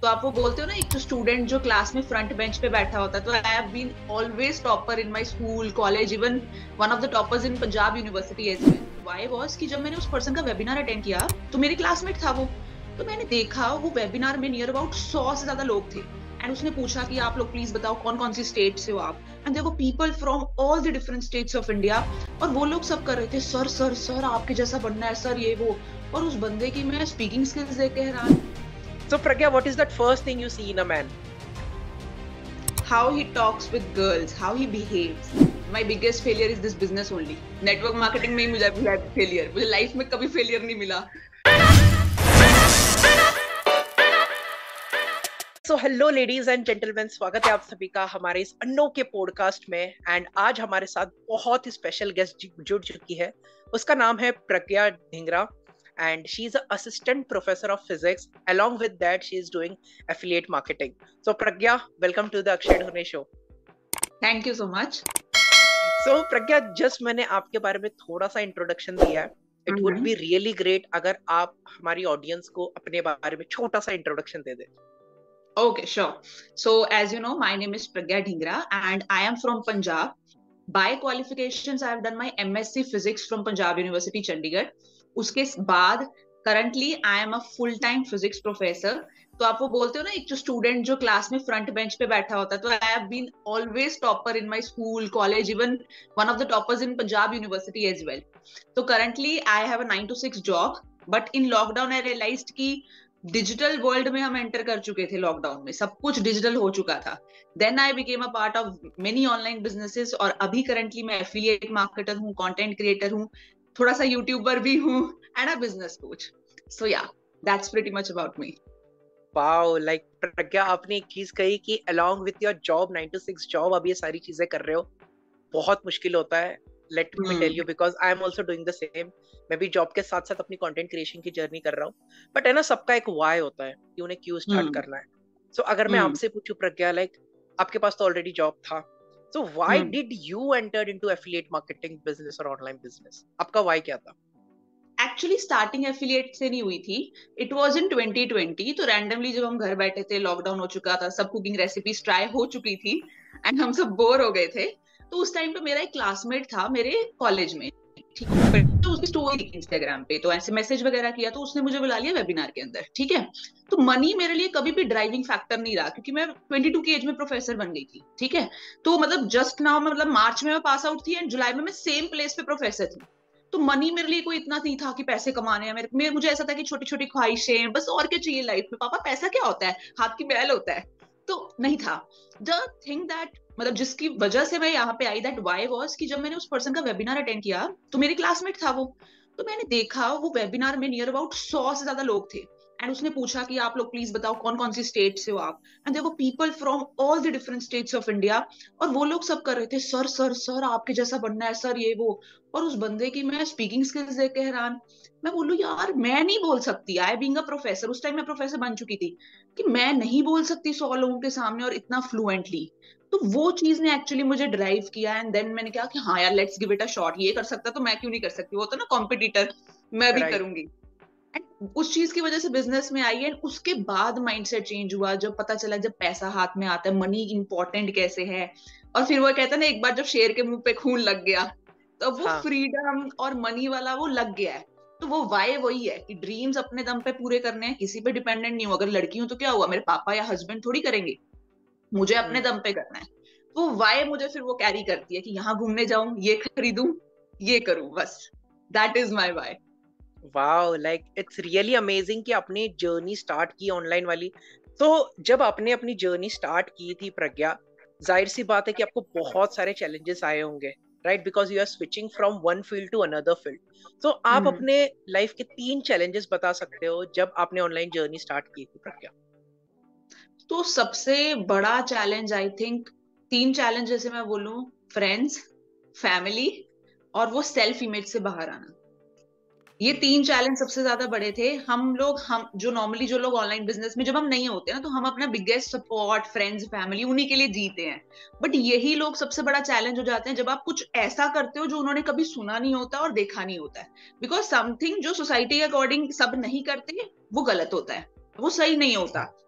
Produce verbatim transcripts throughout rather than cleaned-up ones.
तो आप वो बोलते हो ना, एक जो स्टूडेंट जो क्लास में फ्रंट बेंच पे बैठा होता है, तो I have been always topper in my school, college, even one of the toppers in Punjab university as well. Why was कि जब मैंने उस पर्सन का वेबिनार अटेंड किया तो मेरी क्लासमेट था वो। तो मैंने देखा वो वेबिनार में नियर अबाउट सौ से ज्यादा लोग थे, एंड उसने पूछा कि आप लोग प्लीज बताओ कौन कौन सी स्टेट से हो आप, एंड देखो people from all the different states of India. और वो लोग सब कर रहे थे, सर सर सर आपके जैसा बनना है सर, ये वो। और उस बंदे की मैं स्पीकिंग स्किल्स देख के हैरान। So Pragya, what is that first thing you see in a man? How he talks with girls, how he behaves. My biggest failure is this business only. Network marketing में ही मुझे मिला failure. मुझे life में कभी failure नहीं मिला। So hello ladies and gentlemen, स्वागत है आप सभी का हमारे इस अनोखे पॉडकास्ट में। एंड आज हमारे साथ बहुत ही स्पेशल गेस्ट जुड़ चुकी है। उसका नाम है प्रज्ञा Dhingra and she is an assistant professor of physics. Along with that, she is doing affiliate marketing. So Pragya, welcome to the Akshay Dhune show. Thank you so much. So Pragya, just मैंने आपके बारे में थोड़ा सा introduction दिया है. It mm-hmm. would be really great अगर आप हमारी ऑडियंस को अपने बारे में छोटा सा इंट्रोडक्शन दे दें. Okay, sure. So as you know, my name is Pragya Dhingra and I am from Punjab. By qualifications, I have done my M S c Physics from Punjab University, Chandigarh. उसके बाद currently I am a full time physics professor. तो आप वो बोलते हो ना, एक जो स्टूडेंट जो क्लास में फ्रंट बेंच पे बैठा होता है, तो I have been always topper in my school, college, even one of the toppers in Punjab university as well. तो currently I have a nine to six job, but in lockdown I realised कि digital world में हम enter कर चुके थे। Lockdown में सब कुछ डिजिटल हो चुका था। Then I became a part of many online businesses, और अभी करंटली मैं एफिलिएट मार्केटर हूँ, कंटेंट क्रिएटर हूँ, थोड़ा सा यूट्यूबर भी हूँ, and a business coach. So yeah, that's pretty much about me. Wow, like Pragya, आपने एक चीज कही कि along with your job, nine to six job, अब ये सारी चीजें कर रहे हो, बहुत मुश्किल होता है। Let me tell you, because I am also doing the same. मैं भी जॉब के साथ साथ अपनी कंटेंट क्रिएशन की जर्नी कर रहा हूँ, बट है ना, सबका एक वाई होता है कि उन्हें क्यों स्टार्ट करना है। सो so, अगर मैं आपसे पूछूं प्रज्ञा, लाइक आपके पास तो ऑलरेडी जॉब था, so why hmm. did you entered into affiliate marketing business or online business? आपका why क्या था? एक्चुअली स्टार्टिंग एफिलिएट से नहीं हुई थी, it was in twenty twenty. तो रैंडमली जब हम घर बैठे थे, लॉकडाउन हो चुका था, सब कुकिंग रेसिपीज ट्राई हो चुकी थी एंड हम सब बोर हो गए थे। तो उस टाइम पे मेरा एक क्लासमेट था मेरे कॉलेज में, ठीक है, तो उसकी स्टोरी थी इंस्टाग्राम पे, तो ऐसे मैसेज वगैरह किया, तो उसने मुझे बुला लिया वेबिनार के अंदर, ठीक है। तो मनी मेरे लिए कभी भी ड्राइविंग फैक्टर नहीं रहा, क्योंकि मैं ट्वेंटी टू की एज में प्रोफेसर बन गई थी, ठीक है। तो मतलब जस्ट नाउ, मतलब मार्च में मैं पास आउट थी एंड जुलाई में मैं सेम प्लेस पे प्रोफेसर थी। तो मनी मेरे लिए कोई इतना नहीं था कि पैसे कमाने हैं मेरे, मेरे मुझे ऐसा था कि छोटी छोटी ख्वाहिशें बस, और क्या चाहिए लाइफ में, पापा पैसा क्या होता है, हाथ की बैल होता है, तो नहीं था। द थिंग दैट, मतलब जिसकी वजह से मैं यहाँ पे आई, दैट वाई वाज कि जब मैंने उस पर्सन का वेबिनार अटेंड किया तो मेरी क्लासमेट था वो। तो मैंने देखा वो वेबिनार में नियर अबाउट सौ से ज्यादा लोग थे, एंड उसने पूछा कि आप लोग प्लीज बताओ कौन कौन सी स्टेट से हो आप, एंड देखो people from all the different states of India. और वो लोग सब कर रहे थे, सर सर सर आपके जैसा बनना है सर, ये वो। और उस बंदे की मैं स्पीकिंग स्किल्स देख के हैरान। मैं बोलूं यार, मैं नहीं बोल सकती, आई बीइंग अ प्रोफेसर, उस टाइम मैं प्रोफेसर बन चुकी थी, कि मैं नहीं बोल सकती सौ लोगों के सामने और इतना फ्लुएंटली। तो वो चीज ने एक्चुअली मुझे ड्राइव किया, एंड देन मैंने कहा कि हाँ यार, let's give it a shot, ये कर सकता तो मैं क्यों नहीं कर सकती, वो तो ना कॉम्पिटिटर, मैं भी right. करूंगी। एंड उस चीज की वजह से बिजनेस में आई, एंड उसके बाद माइंडसेट चेंज हुआ, जब पता चला जब पैसा हाथ में आता है, मनी इंपॉर्टेंट कैसे है। और फिर वो कहता है ना, एक बार जब शेर के मुंह पे खून लग गया, तो वो हाँ. फ्रीडम और मनी वाला वो लग गया है। तो वो वाई वही है कि ड्रीम्स अपने दम पे पूरे करने हैं, किसी पे डिपेंडेंट नहीं हो। अगर लड़की हूं तो क्या हुआ, मेरे पापा या हस्बैंड थोड़ी करेंगे, मुझे अपने दम पे करना है। तो वाई मुझे फिर वो कैरी करती है कि यहाँ घूमने जाऊं, ये खरीदूं, ये करूं, बस that is my why. Wow, like it's really amazing कि आपने जर्नी स्टार्ट की ऑनलाइन वाली। तो जब आपने अपनी जर्नी स्टार्ट की थी प्रज्ञा, जाहिर सी बात है कि आपको बहुत सारे चैलेंजेस आए होंगे, right, because you are switching from one field to another field. तो आप hmm. अपने लाइफ के तीन चैलेंजेस बता सकते हो जब आपने ऑनलाइन जर्नी स्टार्ट की थी प्रज्ञा? तो सबसे बड़ा चैलेंज, आई थिंक तीन चैलेंज जैसे मैं बोलूं, फ्रेंड्स, फैमिली और वो सेल्फ इमेज से बाहर आना, ये तीन चैलेंज सबसे ज्यादा बड़े थे। हम लोग, हम जो नॉर्मली जो लोग ऑनलाइन बिजनेस में जब हम नहीं होते ना, तो हम अपना बिगेस्ट सपोर्ट फ्रेंड्स, फैमिली, उन्हीं के लिए जीते हैं। बट यही लोग सबसे बड़ा चैलेंज हो जाते हैं जब आप कुछ ऐसा करते हो जो उन्होंने कभी सुना नहीं होता और देखा नहीं होता है। बिकॉज समथिंग जो सोसाइटी के अकॉर्डिंग सब नहीं करते, वो गलत होता है, वो सही नहीं होता।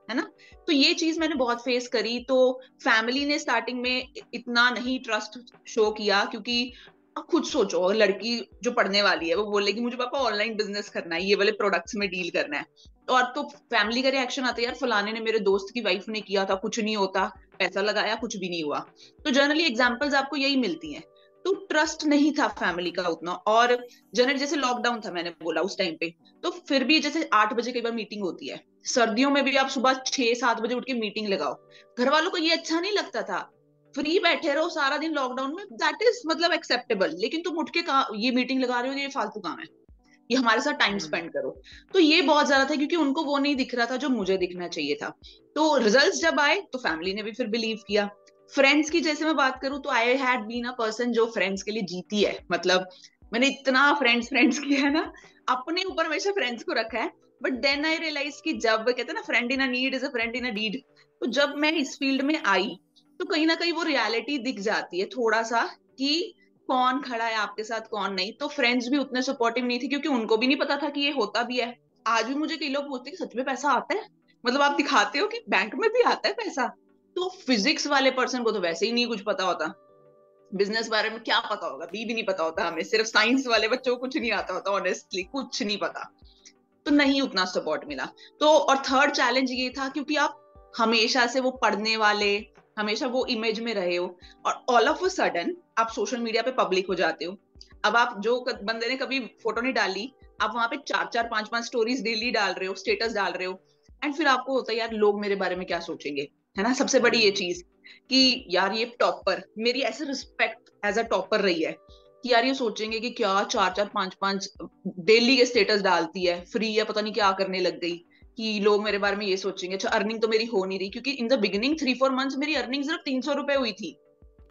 है ना। तो ये चीज मैंने बहुत फेस करी। तो फैमिली ने स्टार्टिंग में इतना नहीं ट्रस्ट शो किया, क्योंकि अब खुद सोचो, अगर लड़की जो पढ़ने वाली है वो बोले कि मुझे पापा ऑनलाइन बिजनेस करना है, ये वाले प्रोडक्ट्स में डील करना है, और तो फैमिली का रिएक्शन आता है, यार फलाने ने मेरे दोस्त की वाइफ ने किया था, कुछ नहीं होता, पैसा लगाया कुछ भी नहीं हुआ। तो जनरली एग्जाम्पल्स आपको यही मिलती हैं। तो ट्रस्ट नहीं था फैमिली का उतना। और जनरली जैसे लॉकडाउन था, मैंने बोला उस टाइम पे, तो फिर भी जैसे आठ बजे कई बार मीटिंग होती है, सर्दियों में भी आप सुबह छह सात बजे उठ के मीटिंग लगाओ, घर वालों को ये अच्छा नहीं लगता था। फ्री बैठे रहो सारा दिन लॉकडाउन में, दैट इज मतलब एक्सेप्टेबल, लेकिन तुम उठ के ये मीटिंग लगा रहे हो, ये फालतू काम है, ये हमारे साथ टाइम स्पेंड करो। तो ये बहुत ज्यादा था, क्योंकि उनको वो नहीं दिख रहा था जो मुझे दिखना चाहिए था। तो रिजल्ट्स जब आए तो फैमिली ने भी फिर बिलीव किया। फ्रेंड्स की जैसे मैं बात करूं, तो I had been a person जो फ्रेंड्स के लिए जीती है। मतलब मैंने इतना फ्रेंड्स फ्रेंड्स किया है ना, अपने ऊपर हमेशा फ्रेंड्स को रखा है। बट देन आई रियलाइज कि जब कहते हैं ना, friend in a need is a friend in a deed, तो जब मैं इस फील्ड में आई तो कहीं ना कहीं वो रियलिटी दिख जाती है थोड़ा सा, कि कौन खड़ा है आपके साथ कौन नहीं। तो फ्रेंड्स भी उतने सपोर्टिव नहीं थे, क्योंकि उनको भी नहीं पता था कि ये होता भी है। आज भी मुझे कई लोग पूछते हैं कि सच में पैसा आता है, मतलब आप दिखाते हो कि बैंक में भी आता है पैसा। तो फिजिक्स वाले पर्सन को तो वैसे ही नहीं कुछ पता होता, बिजनेस बारे में क्या पता होगा, बी भी नहीं पता होता हमें। सिर्फ साइंस वाले बच्चों को कुछ नहीं आता होता, ऑनेस्टली कुछ नहीं पता। तो नहीं उतना सपोर्ट मिला। तो और थर्ड चैलेंज ये था, क्योंकि आप हमेशा से वो पढ़ने वाले, हमेशा वो इमेज में रहे हो, और ऑल ऑफ अ सडन आप सोशल मीडिया पे पब्लिक हो जाते हो। अब आप जो बंदे ने कभी फोटो नहीं डाली, आप वहां पे चार चार पांच पांच स्टोरीज डेली डाल रहे हो, स्टेटस डाल रहे हो। एंड फिर आपको होता है यार लोग मेरे बारे में क्या सोचेंगे, है ना। सबसे बड़ी ये चीज कि यार ये टॉपर, मेरी ऐसे रिस्पेक्ट एज अ टॉपर रही है कि यार ये सोचेंगे कि क्या चार चार पांच पांच डेली के स्टेटस डालती है, फ्री है, पता नहीं क्या करने लग गई, कि लोग मेरे बारे में ये सोचेंगे। अच्छा, अर्निंग तो मेरी हो नहीं रही, क्योंकि in the beginning three four months मेरी अर्निंग सिर्फ तीन सौ रुपए हुई थी।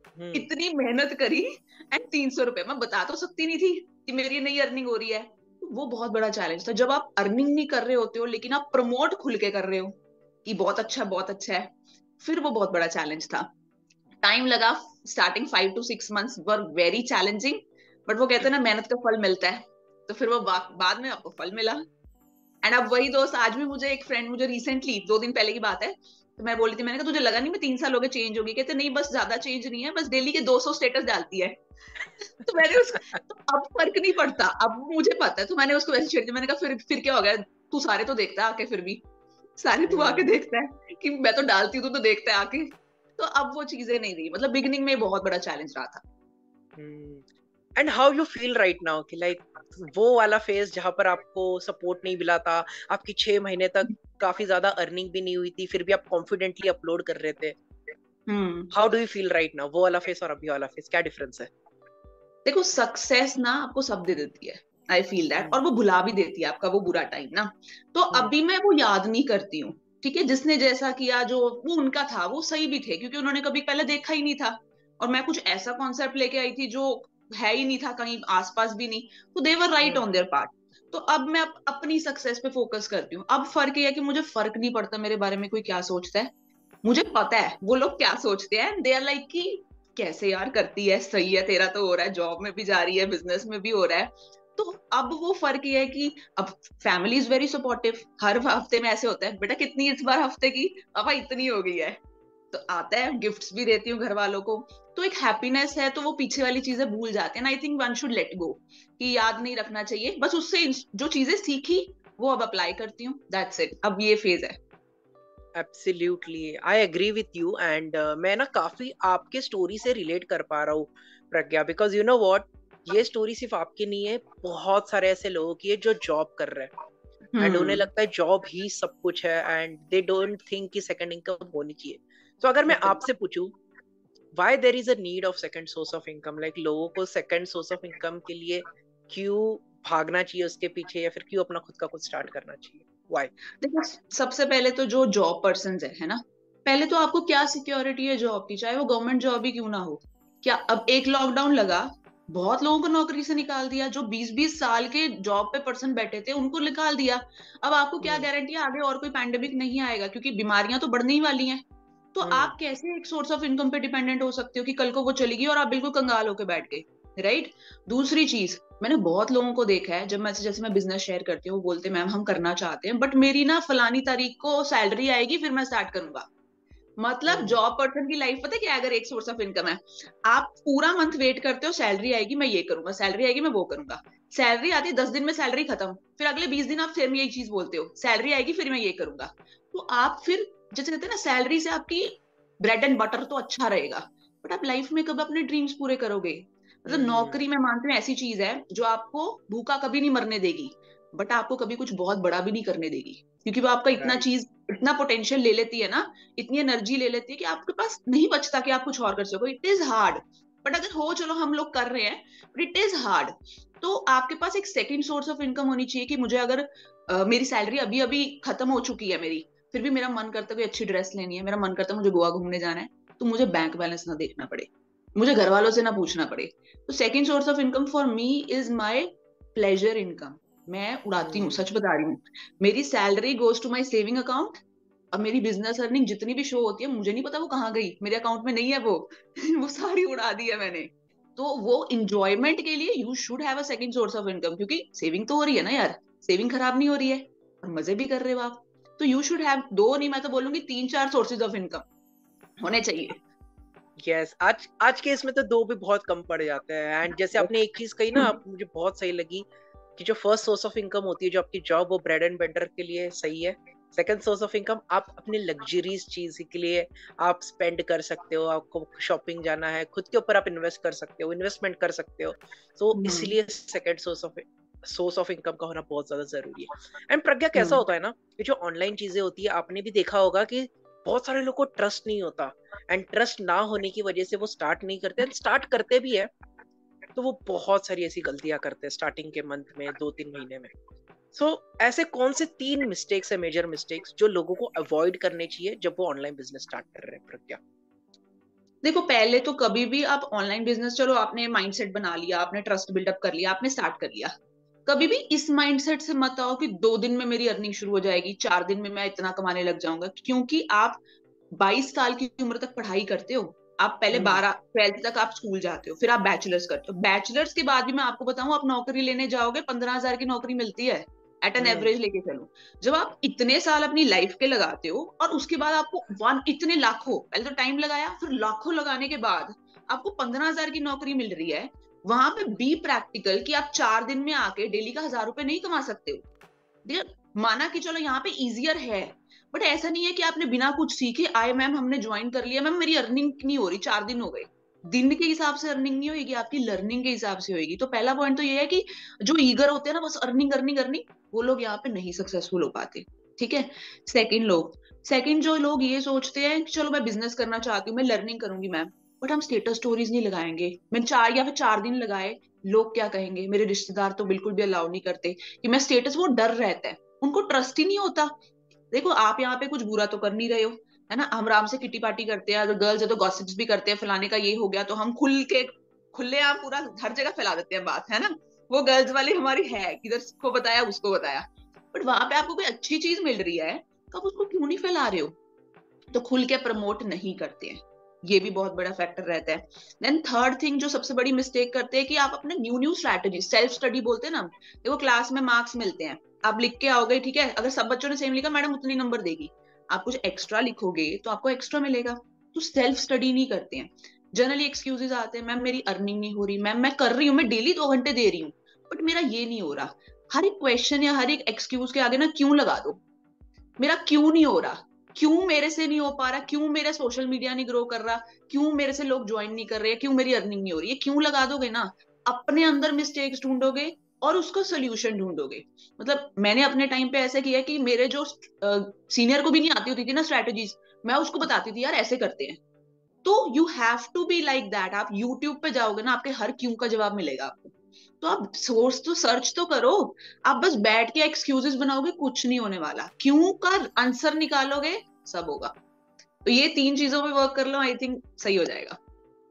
इतनी मेहनत करी एंड तीन सौ रुपए मैं बता तो सकती नहीं थी कि मेरी नई अर्निंग हो रही है। वो बहुत बड़ा चैलेंज था, जब आप अर्निंग नहीं कर रहे होते हो लेकिन आप प्रमोट खुल के कर रहे हो कि बहुत अच्छा है बहुत अच्छा है। फिर वो बहुत बड़ा चैलेंज था। टाइम लगा, starting five to six months were very challenging. But वो कहते हैं ना, मेहनत का फल मिलता है। तो फिर वो बा, बाद में आपको फल मिला। एंड अब वही दोस्त, आज भी मुझे एक फ्रेंड, मुझे रिसेंटली दो दिन पहले की बात है, तो मैं बोली थी, मैंने कहा तुझे लगा नहीं मैं तीन साल हो गए चेंज होगी? कहते नहीं बस ज्यादा चेंज नहीं है, बस डेली के दो सौ स्टेटस डालती है। तो मैंने उसको, तो अब फर्क नहीं पड़ता, अब मुझे पता है। तो मैंने उसको वैसे छेड़ दिया, मैंने कहा फिर फिर क्या हो गया, तू सारे तो देखता है आके, फिर भी सारे तू आके देखता है कि मैं तो डालती हूँ, तू तो देखता है आके। तो अब वो चीजें नहीं रही, मतलब बिगिनिंग में बहुत बड़ा चैलेंज रहा था। And how you feel right now कि लाइक वो वाला फेज जहां पर आपको सपोर्ट नहीं मिला था, आपकी छह महीने तक काफी ज्यादा अर्निंग भी नहीं हुई थी, फिर भी आप कॉन्फिडेंटली अपलोड कर रहे थे, how do you feel right now? वो वाला फेज और अभी वाला फेज क्या डिफरेंस है? देखो, सक्सेस ना आपको सब दे देती है, आई फील दैट, और वो भुला भी देती है आपका वो बुरा टाइम ना। तो अभी मैं वो याद नहीं करती हूँ। ठीक है, जिसने जैसा किया, जो वो उनका था वो सही भी थे, क्योंकि उन्होंने कभी पहले देखा ही नहीं था, और मैं कुछ ऐसा कॉन्सेप्ट लेके आई थी जो है ही नहीं था कहीं आसपास भी नहीं। तो they were right on their part. तो अब मैं अप, अपनी सक्सेस पे फोकस करती हूँ। अब फर्क ये है कि मुझे फर्क नहीं पड़ता मेरे बारे में कोई क्या सोचता है, मुझे पता है वो लोग क्या सोचते हैं। दे आर लाइक कि कैसे यार करती है, सही है, तेरा तो हो रहा है, जॉब में भी जा रही है, बिजनेस में भी हो रहा है। तो अब वो फर्क ये है कि अब फैमिली इज वेरी सपोर्टिव। हर हफ्ते में ऐसे होता है, बेटा कितनी इस बार हफ्ते की, पापा इतनी हो गई है, तो आता है, गिफ्ट्स भी देती हूँ घर वालों को। तो एक हैप्पीनेस है, तो वो पीछे वाली चीजें भूल जाते हैं। I think one should let go, कि याद नहीं रखना चाहिए, बस उससे जो चीजें सीखी वो अब अप्लाई करती हूँ, दैट्स इट। अब ये फेज है। Absolutely I agree with you. And मैं ना काफी आपके स्टोरी से रिलेट कर पा रहा हूँ Pragya, because you know what, ये स्टोरी सिर्फ आपकी नहीं है, बहुत सारे ऐसे लोगों की है जो जॉब कर रहे हैं एंड उन्हें लगता है जॉब ही सब कुछ है एंड दे डोंट थिंक कि सेकंड इनकम होनी चाहिए। तो अगर मैं आपसे पूछूं, why there is a need of second source of income, like लोगों को सेकंड सोर्स ऑफ इनकम के लिए क्यों भागना चाहिए उसके पीछे, या फिर क्यों अपना खुद का कुछ स्टार्ट करना चाहिए, व्हाई? देखो, सबसे पहले तो जो जॉब पर्सन है है ना, पहले तो आपको क्या सिक्योरिटी है जॉब की, चाहे वो गवर्नमेंट जॉब ही क्यों ना हो। क्या अब एक लॉकडाउन लगा, बहुत लोगों को नौकरी से निकाल दिया, जो बीस बीस साल के जॉब पे पर्सन बैठे थे उनको निकाल दिया। अब आपको क्या गारंटी है आगे और कोई पैंडेमिक नहीं आएगा, क्योंकि बीमारियां तो बढ़ने ही वाली हैं। तो आप कैसे एक सोर्स ऑफ इनकम पे डिपेंडेंट हो सकते हो कि कल को वो चलेगी और आप बिल्कुल कंगाल होके बैठ गए, राइट। दूसरी चीज, मैंने बहुत लोगों को देखा है, जब मैं जैसे मैं बिजनेस शेयर करती हूँ, वो बोलते हैं मैम हम करना चाहते हैं बट मेरी ना फलानी तारीख को सैलरी आएगी फिर मैं स्टार्ट करूंगा। मतलब हम्म। जॉब पर्सन की लाइफ पता है क्या है? अगर एक सोर्स ऑफ इनकम है, आप पूरा मंथ वेट करते हो सैलरी आएगी मैं ये करूंगा, सैलरी आएगी मैं वो करूंगा, सैलरी आती है दस दिन में सैलरी खत्म, फिर अगले बीस दिन आप फिर यही चीज बोलते हो सैलरी आएगी फिर मैं ये करूंगा। तो आप फिर जैसे कहते हैं ना, सैलरी से आपकी ब्रेड एंड बटर तो अच्छा रहेगा, बट आप लाइफ में कब अपने ड्रीम्स पूरे करोगे? मतलब हम्म। नौकरी मैं मानती हूँ ऐसी चीज है जो आपको भूखा कभी नहीं मरने देगी, बट आपको कभी कुछ बहुत बड़ा भी नहीं करने देगी, क्योंकि वो आपका इतना राइट। चीज इतना पोटेंशियल ले लेती है ना, इतनी एनर्जी ले लेती है कि आपके पास नहीं बचता कि आप कुछ और कर सको। इट इज हार्ड, बट अगर हो चलो हम लोग कर रहे हैं, बट इट इज हार्ड। तो आपके पास एक सेकंड सोर्स ऑफ इनकम होनी चाहिए कि मुझे अगर अ, मेरी सैलरी अभी अभी खत्म हो चुकी है मेरी, फिर भी मेरा मन करता है कोई अच्छी ड्रेस लेनी है, मेरा मन करता है मुझे गोवा घूमने जाना है, तो मुझे बैंक बैलेंस ना देखना पड़े, मुझे घर वालों से ना पूछना पड़े। तो second source of income for me is my pleasure income. मैं उड़ाती हूँ, हम्म। सच बता रही हूँ। मेरी salary goes to my saving account. अब मेरी बिजनेस अर्निंग जितनी भी शो होती है, मुझे नहीं पता वो कहाँ गई, मेरे अकाउंट में नहीं है वो वो सारी उड़ा दी है मैंने। तो वो इंजॉयमेंट के लिए you should have a second source of income, क्योंकि सेविंग तो हो रही है ना यार, सेविंग खराब नहीं हो रही है और मजे भी कर रहे हो आप। तो यू शुड हैव दो नहीं, मैं तो बोलूंगी तीन चार सोर्सेज ऑफ इनकम होने चाहिए। यस, आज आज के इसमें तो दो भी बहुत कम पड़ जाते हैं। एंड जैसे आपने एक चीज कही ना, आप मुझे बहुत सही लगी कि जो फर्स्ट सोर्स ऑफ इनकम होती है जो आपकी जॉब, वो ब्रेड एंड बटर के लिए सही है। सेकंड सोर्स ऑफ इनकम आप अपने लग्जरीज चीज के लिए आप स्पेंड कर सकते हो, आपको शॉपिंग जाना है, खुद के ऊपर आप इन्वेस्ट कर सकते हो, इन्वेस्टमेंट कर सकते हो। तो हम्म। इसलिए second source of source of income का होना बहुत ज्यादा जरूरी है। एंड प्रज्ञा, कैसा हम्म। होता है ना, ये जो ऑनलाइन चीजें होती है, आपने भी देखा होगा कि बहुत सारे लोगों को ट्रस्ट नहीं होता। एंड ट्रस्ट ना होने की वजह से वो स्टार्ट नहीं करते, एंड स्टार्ट करते भी है तो वो बहुत सारी ऐसी गलतियां करते हैं स्टार्टिंग के मंथ में, दो तीन महीने में। सो so, ऐसे कौन से तीन मिस्टेक्स है, मेजर मिस्टेक्स, जो लोगों को अवॉइड करने चाहिए जब वो ऑनलाइन बिजनेस स्टार्ट कर रहे हैं प्रज्ञा? देखो, पहले तो कभी भी आप ऑनलाइन बिजनेस, चलो आपने माइंडसेट बना लिया, आपने ट्रस्ट बिल्डअप कर लिया, आपने स्टार्ट कर लिया, कभी भी इस माइंडसेट से मत आओ कि दो दिन में मेरी अर्निंग शुरू हो जाएगी, चार दिन में मैं इतना कमाने लग जाऊंगा, क्योंकि आप बाईस साल की उम्र तक पढ़ाई करते हो। आप पहले हम्म। बारह ट्वेल्थ तक आप स्कूल जाते हो, फिर आप बैचलर्स करते हो, बैचलर्स के बाद भी मैं आपको बताऊं आप नौकरी लेने जाओगे, पंद्रह हजार की नौकरी मिलती है एट एन हम्म। एवरेज लेके चलो। जब आप इतने साल अपनी लाइफ के लगाते हो और उसके बाद आपको वन इतने लाखों, पहले तो टाइम लगाया, फिर लाखों लगाने के बाद आपको पंद्रह हजार की नौकरी मिल रही है, वहां पे बी प्रैक्टिकल कि आप चार दिन में आके डेली का हजार रुपए नहीं कमा सकते हो। ठीक है, माना कि चलो यहाँ पे इजियर है, बट ऐसा नहीं है कि आपने बिना कुछ सीखे आए मैम हमने ज्वाइन कर लिया, मैम मेरी अर्निंग नहीं हो रही, चार दिन हो गए। दिन के हिसाब से अर्निंग नहीं होगी, आपकी लर्निंग के हिसाब से होगी। तो पहला पॉइंट तो ये है कि जो ईगर होते हैं ना बस अर्निंग अर्निंग अर्निंग, वो लोग यहाँ पे नहीं सक्सेसफुल हो पाते। ठीक है। सेकंड लोग सेकंड जो लोग ये सोचते हैं कि चलो मैं बिजनेस करना चाहती हूँ, मैं लर्निंग करूंगी मैम, बट हम स्टेटस स्टोरीज नहीं लगाएंगे, मैं चार या फिर चार दिन लगाए, लोग क्या कहेंगे, मेरे रिश्तेदार तो बिल्कुल भी अलाउ नहीं करते कि मैं स्टेटस, वो डर रहता है, उनको ट्रस्ट ही नहीं होता। देखो आप यहाँ पे कुछ बुरा तो कर नहीं रहे हो, है ना, हम आराम से किटी पार्टी करते हैं, अगर गर्ल्स है तो गॉसिप्स भी करते हैं, फलाने का ये हो गया, तो हम खुल के खुले आप पूरा हर जगह फैला देते हैं बात, है ना। वो गर्ल्स वाली हमारी है, किधर उसको बताया उसको बताया, बट वहां पे आपको कोई अच्छी चीज मिल रही है तो आप उसको क्यों नहीं फैला रहे हो? तो खुल के प्रमोट नहीं करते हैं, ये भी बहुत बड़ा फैक्टर रहता है। देन थर्ड थिंग जो सबसे बड़ी मिस्टेक करते हैं कि आप अपने new new strategy, self study बोलते हैं ना, देखो क्लास में मार्क्स मिलते हैं, आप लिख के आओगे, ठीक है, अगर सब बच्चों ने सेम लिखा मैडम उतनी नंबर देगी, आप कुछ एक्स्ट्रा लिखोगे तो आपको एक्स्ट्रा मिलेगा। तो सेल्फ स्टडी नहीं करते हैं, जनरली एक्सक्यूजेस आते हैं, मैम मेरी अर्निंग नहीं हो रही, मैम मैं कर रही हूँ, मैं डेली दो घंटे दे रही हूँ, बट मेरा ये नहीं हो रहा। हर एक क्वेश्चन या हर एक एक्सक्यूज के आगे ना क्यों लगा दो, मेरा क्यों नहीं हो रहा, क्यों मेरे से नहीं हो पा रहा, क्यों मेरा सोशल मीडिया नहीं ग्रो कर रहा, क्यों मेरे से लोग ज्वाइन नहीं कर रहे, क्यों मेरी अर्निंग नहीं हो रही है, क्यों लगा दोगे ना, अपने अंदर मिस्टेक्स ढूंढोगे और उसको सोल्यूशन ढूंढोगे। मतलब मैंने अपने टाइम पे ऐसे किया कि मेरे जो सीनियर को भी नहीं आती होती थी ना स्ट्रेटेजीज, मैं उसको बताती थी यार ऐसे करते हैं। तो you have to be like that. आप यूट्यूब पे जाओगे ना, आपके हर क्यों का जवाब मिलेगा आपको। तो आप सोर्स तो सर्च तो करो, आप बस बैठ के एक्सक्यूजेस बनाओगे कुछ नहीं होने वाला, क्यों का आंसर निकालोगे सब होगा। तो ये तीन चीजों पे वर्क कर लो, आई थिंक सही हो जाएगा।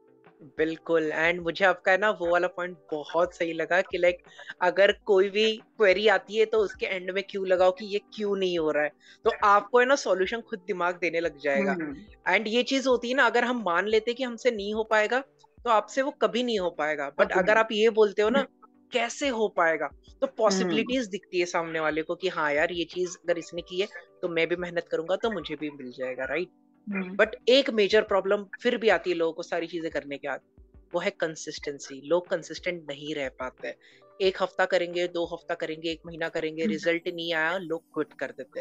बिल्कुल। एंड मुझे आपका है ना वो वाला पॉइंट बहुत सही लगा कि लाइक अगर कोई भी क्वेरी आती है तो उसके एंड में क्यों लगाओ कि ये क्यों नहीं हो रहा है, तो आपको है ना सॉल्यूशन खुद दिमाग देने लग जाएगा। हम्म। एंड ये चीज होती है ना, अगर हम मान लेते कि हमसे नहीं हो पाएगा, तो आपसे वो कभी नहीं हो पाएगा. बट कभी अगर नहीं. आप ये बोलते हो ना कैसे हो पाएगा, तो हम्म. पॉसिबिलिटीज दिखती है सामने वाले को कि हाँ यार ये चीज अगर इसने की है तो मैं भी मेहनत करूंगा तो मुझे भी मिल जाएगा, राइट. हम्म. बट एक मेजर प्रॉब्लम फिर भी आती है लोगों को सारी चीजें करने के बाद, वो है कंसिस्टेंसी. लोग कंसिस्टेंट नहीं रह पाते. एक हफ्ता करेंगे, दो हफ्ता करेंगे, एक महीना करेंगे, रिजल्ट नहीं आया, लोग क्विट कर देते हैं.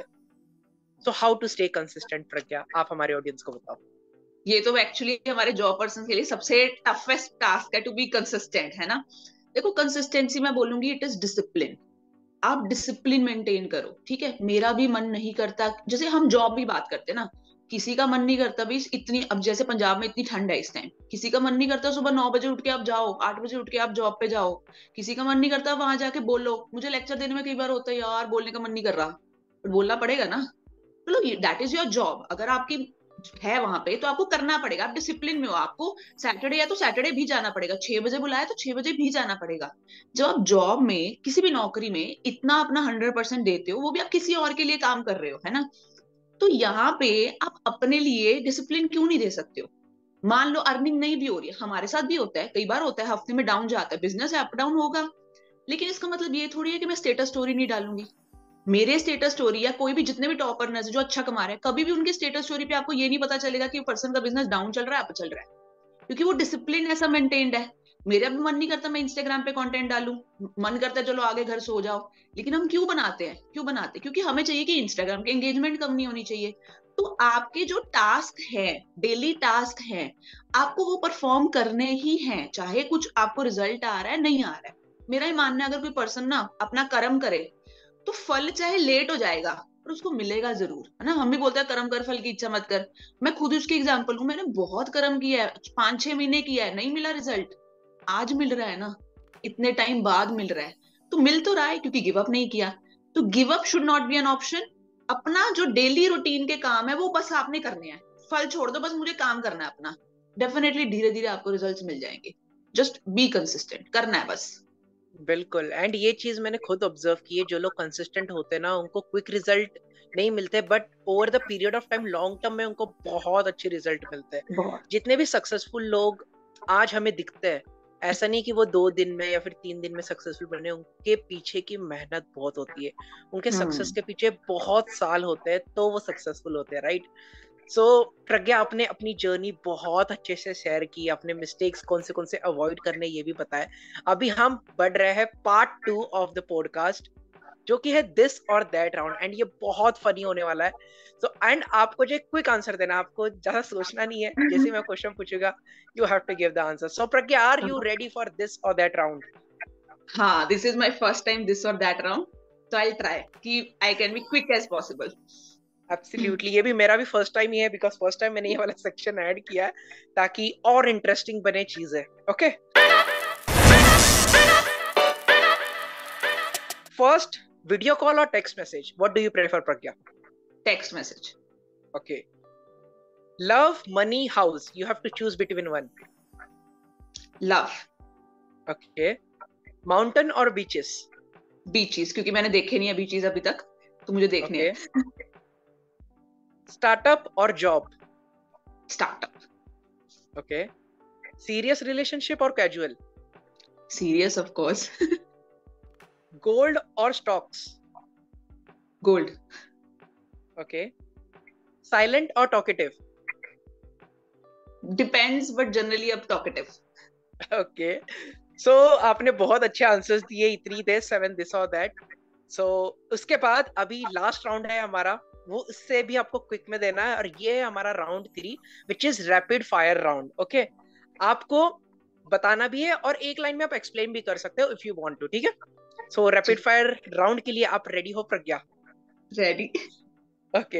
So how to stay consistent, Pragya, आप हमारे ऑडियंस को बताओ. ये तो एक्चुअली हमारे जॉब पर्सन के लिए सबसे टफेस्ट टास्क है, टू बी कंसिस्टेंट, है ना. देखो, कंसिस्टेंसी मैं बोलूंगी इट इज डिसिप्लिन. आप डिसिप्लिन मेंटेन करो, ठीक है. मेरा भी मन नहीं करता, जैसे हम जॉब भी बात करते हैं ना, किसी का मन नहीं करता भी इतनी, अब जैसे पंजाब में इतनी ठंड है इस टाइम, किसी का मन नहीं करता सुबह नौ बजे उठ के आप जाओ, आठ बजे उठ के आप जॉब पे जाओ. किसी का मन नहीं करता वहां जाके बोलो. मुझे लेक्चर देने में कई बार होता है यार बोलने का मन नहीं कर रहा, पर बोलना पड़ेगा ना. चलो, दैट इज योर जॉब. अगर आपकी है वहां पे तो आपको करना पड़ेगा. आप डिसिप्लिन में हो, आपको सैटरडे या तो सैटरडे भी जाना पड़ेगा. छह बजे बुलाया तो छह बजे भी जाना पड़ेगा. जब आप जॉब में, किसी भी नौकरी में इतना अपना हंड्रेड परसेंट देते हो, वो भी आप किसी और के लिए काम कर रहे हो, है ना. तो यहाँ पे आप अपने लिए डिसिप्लिन क्यों नहीं दे सकते हो. मान लो अर्निंग नहीं भी हो रही है, हमारे साथ भी होता है, कई बार होता है हफ्ते में डाउन जाता है, बिजनेस है, अप डाउन होगा. लेकिन इसका मतलब ये थोड़ी है कि मैं स्टेटस स्टोरी नहीं डालूंगी. मेरे स्टेटस स्टोरी या कोई भी जितने भी टॉपर है जो अच्छा कमा रहे हैं, कभी भी उनके स्टेटस स्टोरी पे आपको ये नहीं पता चलेगा कि पर्सन का बिजनेस डाउन चल रहा है, अप चल रहा है, क्योंकि वो डिसिप्लिन ऐसा मेंटेन्ड है. मेरा भी मन नहीं करता मैं इंस्टाग्राम पे कंटेंट डालूं, मन करता है चलो आगे घर सो जाओ. लेकिन हम क्यों बनाते हैं, क्यों बनाते हैं, क्योंकि हमें चाहिए कि इंस्टाग्राम की एंगेजमेंट कम नहीं होनी चाहिए. तो आपके जो टास्क है, डेली टास्क है, आपको वो परफॉर्म करने ही हैं, चाहे कुछ आपको रिजल्ट आ रहा है नहीं आ रहा है. मेरा ही मानना है, अगर कोई पर्सन ना अपना कर्म करे तो फल चाहे लेट हो जाएगा पर उसको मिलेगा जरूर, है ना. हम भी बोलते हैं कर्म कर फल की इच्छा मत कर. मैं खुद उसकी एग्जांपल हूँ. मैंने बहुत कर्म किया है, पांच छह महीने किया है, नहीं मिला रिजल्ट. आज मिल रहा है ना, इतने टाइम बाद मिल रहा है. तो मिल तो रहा है क्योंकि गिव अप नहीं किया. तो give up should not be an option. अपना जो डेली रूटीन के काम है वो बस आपने करने हैं. फल छोड़ दो, बस मुझे काम करना है अपना. डेफिनेटली धीरे धीरे आपको रिजल्ट्स मिल जाएंगे. जस्ट बी कंसिस्टेंट, करना है बस. बिल्कुल. एंड ये चीज मैंने खुद ऑब्जर्व की है, जो लोग कंसिस्टेंट होते हैं ना उनको क्विक रिजल्ट नहीं मिलते, but over the period of time long term में उनको बहुत अच्छे रिजल्ट मिलते हैं. बहुत. जितने भी सक्सेसफुल लोग आज हमें दिखते हैं, ऐसा नहीं कि वो दो दिन में या फिर तीन दिन में सक्सेसफुल बने, उनके पीछे की मेहनत बहुत होती है. उनके सक्सेस हम्म. के पीछे बहुत साल होते हैं तो वो सक्सेसफुल होते हैं, राइट. सो so, प्रज्ञा, आपने अपनी जर्नी बहुत अच्छे से शेयर की, अपने मिस्टेक्स कौन से कौन से अवॉइड करने ये भी बताया. अभी हम बढ़ रहे हैं part two of the podcast, जो कि है दिस और दैट राउंड, एंड ये बहुत फनी होने वाला है. सो so, एंड आपको जो क्विक आंसर देना, आपको ज्यादा सोचना नहीं है. जैसे मैं क्वेश्चन पूछूंगा you have to give the answer. So Pragya, are you ready for this और दैट राउंड? हाँ, this is my first time this और दैट राउंड, तो आई ट्राई कि I can be quick as possible. Absolutely. ये भी मेरा भी first time ही है, बिकॉज फर्स्ट टाइम मैंने ये वाला सेक्शन ऐड किया है ताकि और इंटरेस्टिंग बने चीजें. ओके, फर्स्ट, वीडियो कॉल और text message, what do you prefer, Pragya? Text message. Okay. Love, money, house, you have to choose between one. Love. Okay. Mountain और बीचेस? बीचेस, क्योंकि मैंने देखे नहीं है बीचेस अभी तक, तो मुझे देखने हैं. स्टार्टअप और job? Startup. Okay. Serious relationship और casual? Serious of course. Gold और स्टॉक्स? गोल्ड. ओके. साइलेंट और टॉकेटिव? डिपेंड्स, बट जनरली अब टॉकेटिव. ओके. सो आपने बहुत अच्छे आंसर्स दिए, इतनी देर सेवन दिस और दैट. सो उसके बाद अभी लास्ट राउंड है हमारा, वो इससे भी आपको क्विक में देना है, और ये है हमारा round three, which is rapid fire round. Okay, आपको बताना भी है और एक लाइन में आप एक्सप्लेन भी कर सकते हो इफ यू वांट टू. ठीक है. सो रैपिड फायर राउंड के लिए आप रेडी हो, Pragya? Ready. Okay.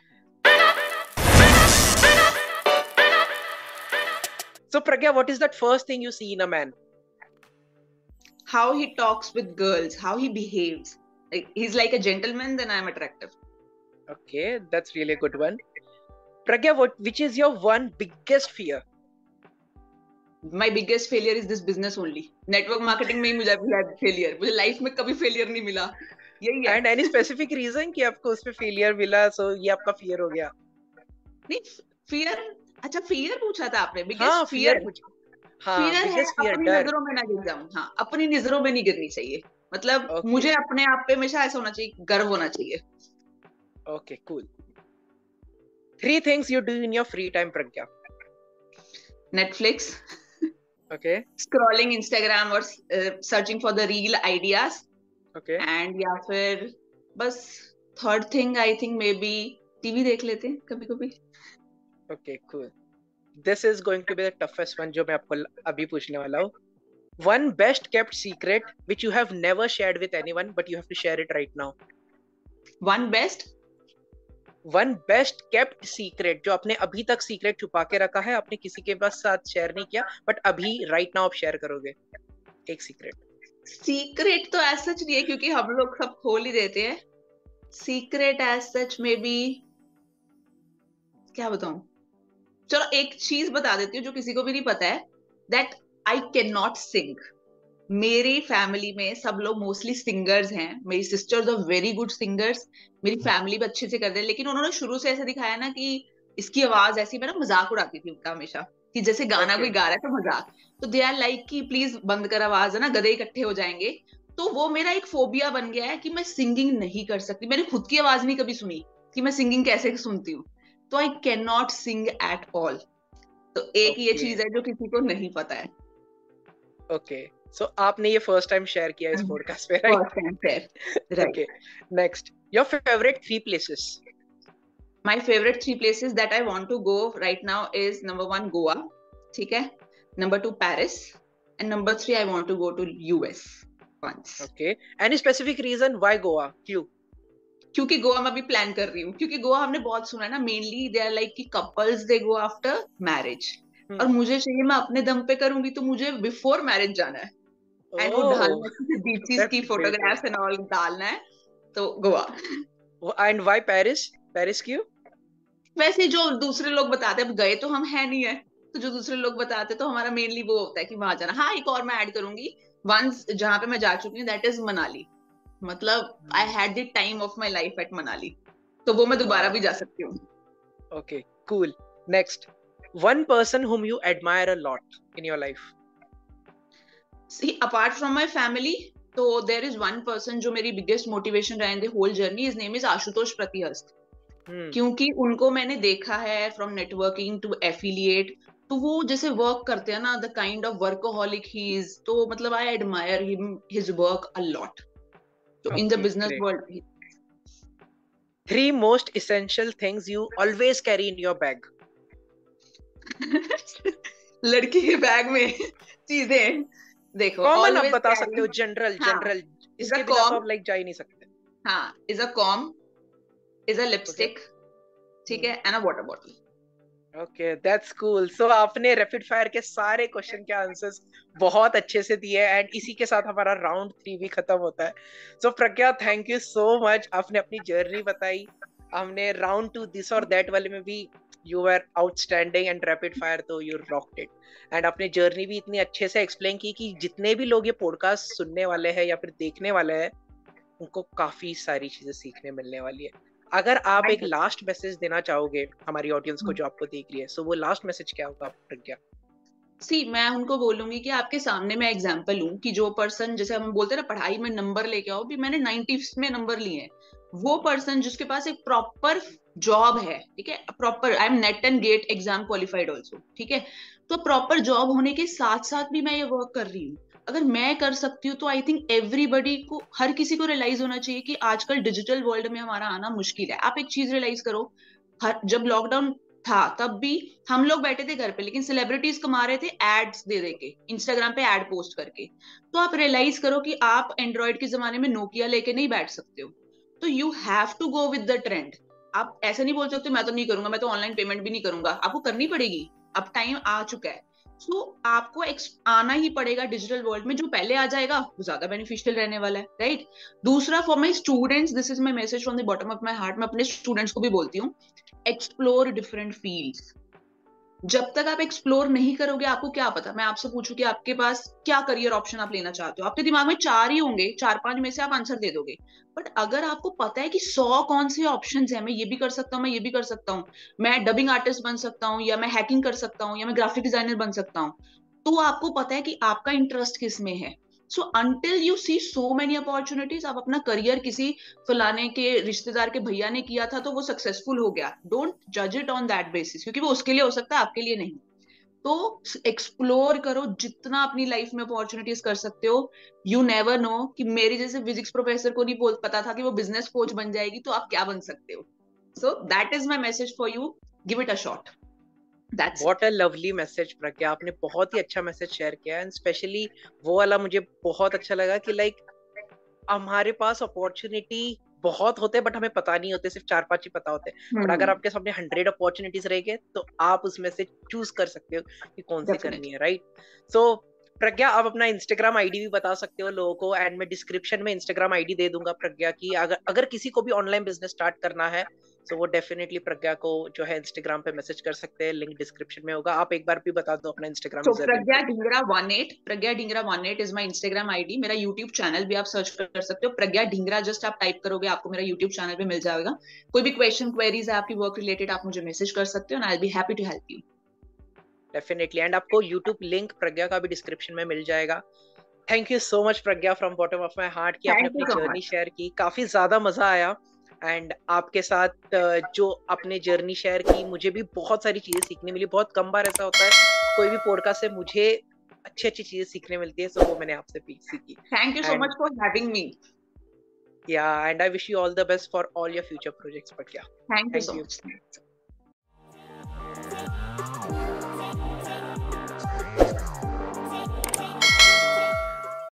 So Pragya, what is that first thing you see in a man? How he talks with girls, how he behaves. Like, he's like a gentleman, then I'm attractive. Okay, that's really a good one. Pragya, what, which is your one biggest fear? My biggest failure is this business only. Network marketing में ही मुझे मिला failure. मुझे life में कभी failure नहीं मिला. यही है. And any specific reason कि आपको उसमें failure मिला, so ये आपका fear हो गया? नहीं, fear. अच्छा, fear पूछा था आपने. Biggest हाँ, fear. fear पूछा. हाँ, फियर है, बिगेस्ट फियर, अपनी डर। नजरों में ना गिर जाऊं। हाँ, अपनी नजरों में नहीं गिरनी चाहिए। मतलब ओके, मुझे अपने आप पे हमेशा ऐसा होना चाहिए, गर्व होना चाहिए। Okay, cool. Three things you do in your free time, Pragya. Netflix, okay, scrolling Instagram और searching for the reel ideas, okay, and या फिर बस third thing I think maybe TV देख लेते हैं कभी कभी। Okay, cool. This is going to be the toughest one जो मैं आपको ल- अभी पूछने वाला हूँ। One best kept secret which you have never shared with anyone but you have to share it right now. One best, one best kept secret जो आपने अभी तक सीक्रेट छुपा के रखा है, आपने किसी के पास साथ शेयर नहीं किया, बट अभी राइट नाउ आप शेयर करोगे एक सीक्रेट। सीक्रेट तो ऐसा सच नहीं है क्योंकि हम लोग सब खोल ही देते हैं। Secret as such maybe, क्या बताऊं। चलो एक चीज बता देती हूँ जो किसी को भी नहीं पता है, that I can not sing. मेरी फैमिली में सब लोग मोस्टली सिंगर्स हैं, मेरी sisters are very good singers, मेरी फैमिली भी अच्छे से कर रहे हैं, लेकिन उन्होंने शुरू से ऐसा दिखाया ना कि इसकी आवाज ऐसी, मैं ना मजाक उड़ाती थी उनका हमेशा कि जैसे गाना ओके, कोई गा रहा है तो मजाक, तो दे आर लाइक कि प्लीज बंद कर आवाज, है ना गधे इकट्ठे हो जाएंगे। तो वो मेरा एक फोबिया बन गया है कि मैं सिंगिंग नहीं कर सकती। मैंने खुद की आवाज नहीं कभी सुनी कि मैं सिंगिंग कैसे सुनती हूँ। तो I can not sing at all. तो एक ये ओके, चीज है जो किसी को नहीं पता है। ओके। सो आपने ये फर्स्ट टाइम शेयर किया इस पॉडकास्ट पे, first right? Time fair, okay, right. Next, your favourite three places. My favorite three places that I want to go right now is number one Goa, ठीक है, number two Paris, and number three I want to go to U S once. Okay, any specific reason why Goa, क्यों? क्योंकि गोवा में अभी plan कर रही हूँ, क्योंकि गोवा हमने बहुत सुना है ना, मेनली दे आर लाइक कि couples they go after marriage, और मुझे चाहिए मैं अपने दम पे करूंगी तो मुझे बिफोर मैरिज जाना है, एंड वो ओह, डालना है बीचेस की that's great. Photographs and all डालना है, तो Goa. And why Paris? Paris क्यों? वैसे जो दूसरे लोग बताते हैं, अब गए तो हम है नहीं है, तो जो दूसरे लोग बताते हैं तो हमारा मेनली वो होता है कि वहां जाना। हाँ, एक और मैं ऐड करूंगी, वंस जहां पे मैं जा चुकी हूँ दैट इज मनाली। मतलब I had the time of my life at Manali, तो वो मैं दोबारा वाओ, भी जा सकती हूँ। Okay, cool. Next, one person whom you admire a lot in your life. See apart from my family, तो देर इज वन पर्सन जो मेरी बिगेस्ट मोटिवेशन रहा in the whole journey, his name is Ashutosh Pratihast. Hmm. क्योंकि उनको मैंने देखा है from networking to affiliate, तो वो जैसे वर्क करते हैं ना, the kind of workaholic he is, तो मतलब I admire him his work a lot, तो in the Okay, business great. World. Three most essential things you always carry in your bag. लड़की के बैग में चीजें, देखो कॉमन आप always बता सकते कैरी, हो, जनरल हाँ, जनरल, इज अ इसके बिना तो कॉम, आप लाइक जा ही नहीं सकते। हाँ is a comb, is a okay, lipstick, ठीक है, and a water bottle. Okay, that's cool. So आपने रैपिड फायर के सारे क्वेश्चन के आंसर्स बहुत अच्छे से दिए, एंड इसी के साथ हमारा राउंड थ्री भी खत्म होता है। So so, Pragya, thank you so much, आपने अपनी जर्नी बताई। हमने राउंड टू दिस और दैट वाले में भी you are outstanding, and rapid fire तो यू रॉक्ड इट। एंड अपनी जर्नी भी इतनी अच्छे से एक्सप्लेन की कि जितने भी लोग ये पॉडकास्ट सुनने वाले हैं या फिर देखने वाले हैं, उनको काफी सारी चीजें सीखने मिलने वाली है। अगर आप एक लास्ट मैसेज देना चाहोगे हमारी ऑडियंस को जो आपको देख रही है, सो वो लास्ट मैसेज क्या होगा प्रज्ञा? सी मैं उनको बोलूंगी कि आपके सामने मैं एग्जाम्पल हूँ कि जो पर्सन, जैसे हम बोलते हैं ना पढ़ाई में नंबर लेके आओ, भी मैंने नाइन्टी में नंबर लिए हैं, वो पर्सन जिसके पास एक प्रॉपर जॉब है, ठीक है, proper, I am NET and GATE exam qualified also, ठीक है, तो प्रॉपर जॉब होने के साथ साथ भी मैं ये वर्क कर रही हूँ, अगर मैं कर सकती हूँ तो आई थिंक एवरीबडी को, हर किसी को रियलाइज होना चाहिए कि आजकल डिजिटल वर्ल्ड में हमारा आना मुश्किल है। आप एक चीज रियलाइज करो, हर जब लॉकडाउन था तब भी हम लोग बैठे थे घर पे, लेकिन सेलिब्रिटीज कमा रहे थे एड्स दे दे के, इंस्टाग्राम पे एड पोस्ट करके। तो आप रियलाइज करो कि आप एंड्रॉइड के जमाने में नोकिया लेके नहीं बैठ सकते हो, तो you have to go with the trend. आप ऐसे नहीं बोल सकते मैं तो नहीं करूंगा, मैं तो ऑनलाइन पेमेंट भी नहीं करूंगा, आपको करनी पड़ेगी, अब टाइम आ चुका है। सो so, आपको आना ही पड़ेगा डिजिटल वर्ल्ड में, जो पहले आ जाएगा वो ज्यादा बेनिफिशियल रहने वाला है, राइट। दूसरा, for my students, this is my message from the bottom of my heart, मैं अपने स्टूडेंट्स को भी बोलती हूँ, एक्सप्लोर डिफरेंट फील्ड्स। जब तक आप एक्सप्लोर नहीं करोगे, आपको क्या पता, मैं आपसे पूछूं कि आपके पास क्या करियर ऑप्शन आप लेना चाहते हो, आपके दिमाग में चार ही होंगे, चार पांच में से आप आंसर दे दोगे, बट अगर आपको पता है कि सौ कौन से ऑप्शंस है, मैं ये भी कर सकता हूँ, मैं ये भी कर सकता हूँ, मैं डबिंग आर्टिस्ट बन सकता हूँ, या मैं हैकिंग कर सकता हूँ, या मैं ग्राफिक डिजाइनर बन सकता हूँ, तो आपको पता है कि आपका इंटरेस्ट किस में है. So until you see so many opportunities, आप अपना करियर किसी फलाने के रिश्तेदार के भैया ने किया था तो वो सक्सेसफुल हो गया, डोंट जज इट ऑन दैट बेसिस, क्योंकि वो उसके लिए हो सकता है, आपके लिए नहीं. तो एक्सप्लोर करो जितना अपनी लाइफ में अपॉर्चुनिटीज कर सकते हो. यू नेवर नो कि मेरी जैसे फिजिक्स प्रोफेसर को नहीं बोल पता था कि वो बिजनेस कोच बन जाएगी, तो आप क्या बन सकते हो. So that is my message for you, give it a shot. That's what a lovely message Pragya, आपने बहुत ही अच्छा मैसेज शेयर किया एंड स्पेशली वो वाला मुझे बहुत अच्छा लगा कि लाइक हमारे पास अपॉर्चुनिटी बहुत होते हैं बट हमें पता नहीं होते, सिर्फ चार पांच ही पता होते हैं. बट अगर आपके सामने हंड्रेड अपॉर्चुनिटीज रहेंगे तो आप उसमें से चूज कर सकते हो कि कौन सी करनी है, राइट. सो प्रज्ञा, आप अपना इंस्टाग्राम आईडी भी बता सकते हो लोगों को, एंड मैं डिस्क्रिप्शन में इंस्टाग्राम आईडी दे दूंगा प्रज्ञा की. अगर अगर किसी को भी ऑनलाइन बिजनेस स्टार्ट करना है तो वो डेफिनेटली प्रज्ञा को जो है इंस्टाग्राम पे मैसेज कर सकते हैं, लिंक डिस्क्रिप्शन में होगा. आप एक बार भी बता दो अपना Instagram So user name Pragya Pragya. Dhingra one eight, Pragya Dhingra one eight is my Instagram ID. मेरा यूट्यूब चैनल भी आप सर्च कर सकते हो, प्रज्ञा ढींगरा जस्ट आप टाइप करोगे आपको मेरा यूट्यूब चैनल पे मिल जाएगा. कोई भी क्वेश्चन क्वेरीज है आपकी वर्क रिलेटेड, आप मुझे मैसेज कर सकते हो and I will be happy to help you. Definitely, and आपको यूट्यूब लिंक प्रज्ञा का भी डिस्क्रिप्शन में मिल जाएगा. Thank you so much Pragya, from bottom of my heart, कि आपने थैंक यू अपनी सो जर्नी मच. शेयर की. काफी ज्यादा मजा आया एंड आपके साथ अ, जो आपने जर्नी शेयर की, मुझे भी बहुत सारी चीजें सीखने मिली. बहुत कम बार ऐसा होता है कोई भी पॉडकास्ट से मुझे अच्छी अच्छी चीजें सीखने मिलती है, सो वो मैंने आपसे भी सीखी. Thank you so and much for having me. Yeah and I wish you all the best for all your future projects Pragya. Thank you thank so you. Much.